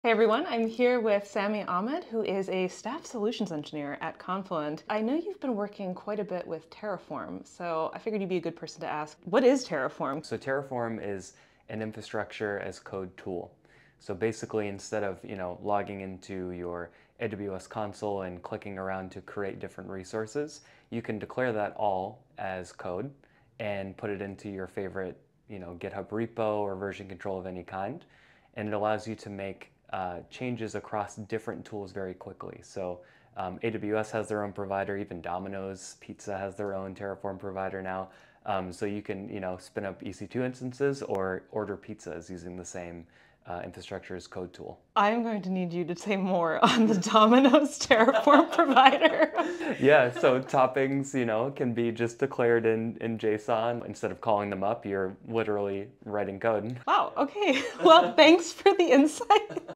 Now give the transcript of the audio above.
Hey everyone, I'm here with Sami Ahmed, who is a staff solutions engineer at Confluent. I know you've been working quite a bit with Terraform, so I figured you'd be a good person to ask, what is Terraform? So Terraform is an infrastructure as code tool. So basically, instead of logging into your AWS console and clicking around to create different resources, you can declare that all as code and put it into your favorite GitHub repo or version control of any kind, and it allows you to make changes across different tools very quickly. So AWS has their own provider, even Domino's Pizza has their own Terraform provider now. So you can, spin up EC2 instances or order pizzas using the same infrastructure as code tool. I'm going to need you to say more on the Domino's Terraform provider. Yeah, so toppings, can be just declared in JSON. Instead of calling them up, you're literally writing code. Wow, okay. Well, thanks for the insight.